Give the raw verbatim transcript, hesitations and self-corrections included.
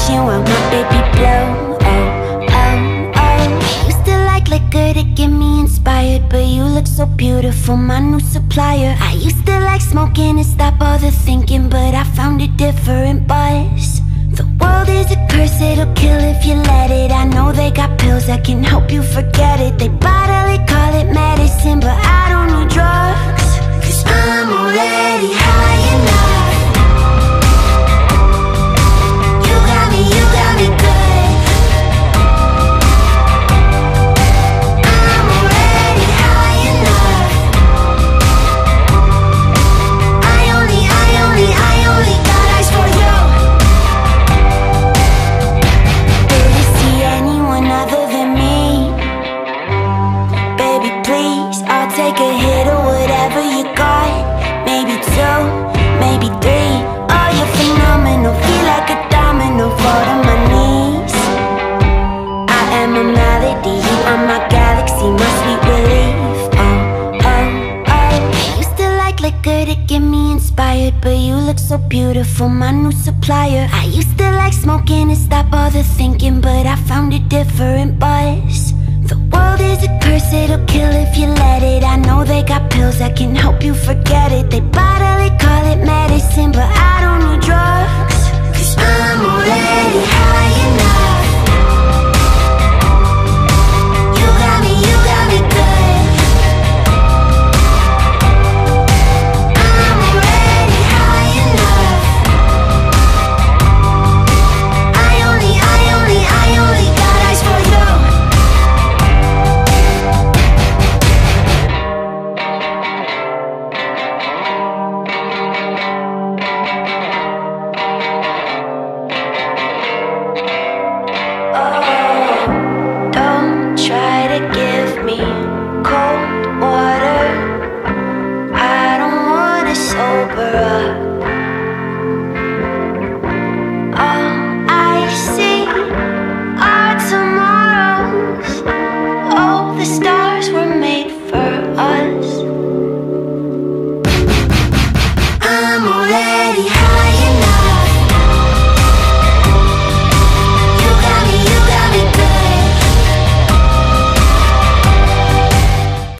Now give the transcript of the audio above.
wishing while my baby blow. Oh, oh, oh. Used to like liquor to get me inspired, but you look so beautiful, my new supplier. I used to like smoking to stop all the thinking, but I found a different buzz. The world is a curse, it'll kill if you let it. I know they got pills that can help you forget it. They bottle it, call it medicine, but I don't need drugs, 'cause I'm already high enough. You got me, you got me good. I'm already high enough. I only, I only, I only got eyes for you. Take a hit of whatever you got. Maybe two, maybe three. Oh, you're phenomenal. Feel like a domino. Fall to my knees. I am a melody. You are my galaxy, my sweet relief. Oh, oh, oh. Used to like liquor to get me inspired, but you look so beautiful, my new supplier. I used to like smoking to stop all the thinking, but I found a different buzz. The world is a curse, it'll kill if you let it. I know they got pills that can help you forget it. They bottle it, call it medicine, but I don't need drugs, 'cause I'm